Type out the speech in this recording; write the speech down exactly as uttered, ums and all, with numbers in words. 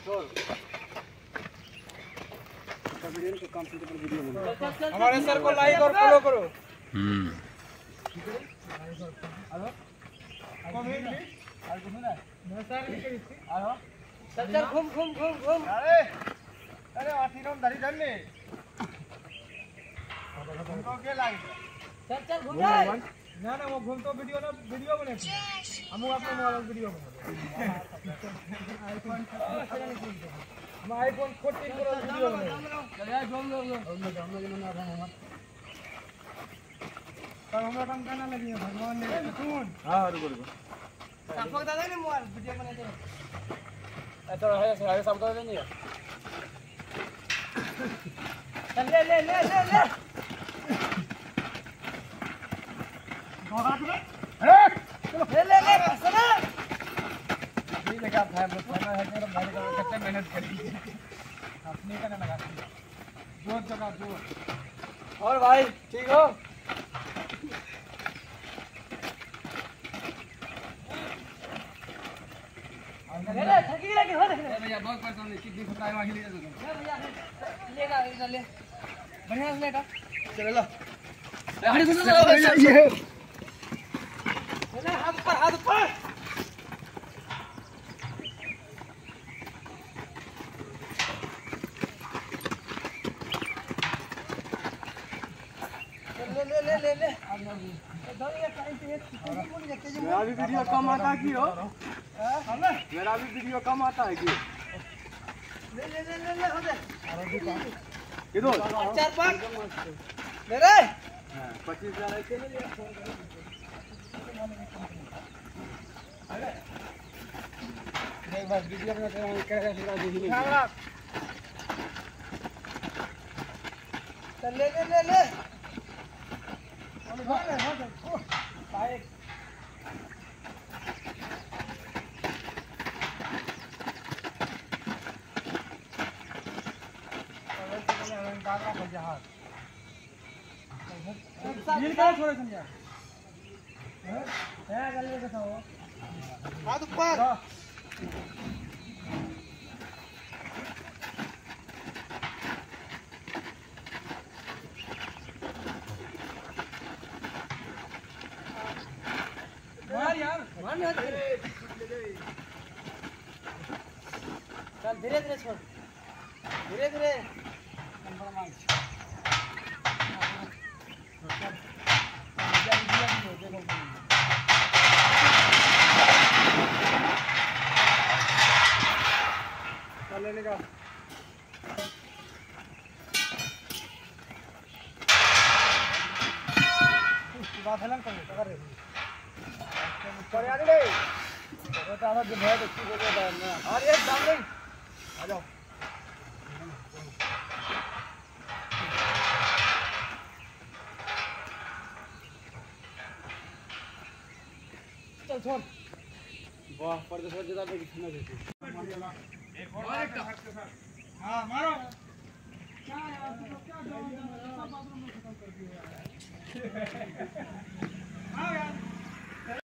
हमारे सर को लाइक और फॉलो करो। हम्म चल चल घूम घूम घूम घूम। अरे अरे आठीरों धरी धरने हमको के लाइन चल चल घूम जाए ना ना वो घूम तो वीडियो ना वीडियो बने हम अपने मोबाइल वीडियो बना आईफोन हम आईफोन फोर्टीन प्रो वीडियो बना चल यार घूम लो घूम लो हम लोग ना हम हम तब हमरा काम करना लगी है भगवान ने सुन हां रुको रुको सबको दादा ने मोबाइल वीडियो बना दे ऐसा है है सब तो नहीं है चल ले ले ले ले ले बात में अरे ले ले ले सुना ये लगा था बस खाना है मेरा भाई का कितने मेहनत करी अपने का ना लगा जोर जगह जोर और भाई ठीक हो ले ले थकी लगी हो देख भैया बहुत परेशान है कितनी फटाई वाही ले ले भैया लेगा इधर ले बढ़िया से लेगा चल लो अरे सुनो ये ले हाथ पर हाथ पर ले ले ले ले ले मेरा भी वीडियो कम आता है कि हो मेरा भी वीडियो कम आता है कि ले ले ले ले हो दे इधर चार पाँच मेरे पच्चीस हजार ऐसे ले लिया देख बस वीडियो में क्या क्या पूरा देख लीजिए चल ले ले ले ले और भाग ले भाग बाइक नील का छोड़े समझा है है गले के साथ हाथ ऊपर मार यार मार नहीं चल धीरे धीरे छोड़ धीरे धीरे नंबर मार लेने का बात है ना कर कर रे कर यार ले तो आधा जो है तो ठीक हो जाएगा ना और ये दाम नहीं आ जाओ चल छोड़ वाह पर तो सोच ज्यादा कुछ ना देती एक और हां मारो क्या यार तू क्या जाओ सब बाथरूम में खत्म कर दिया यार हां यार